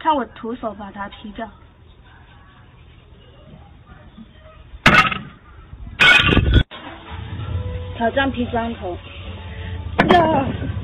看我徒手把它劈掉。挑战劈砖头。呀！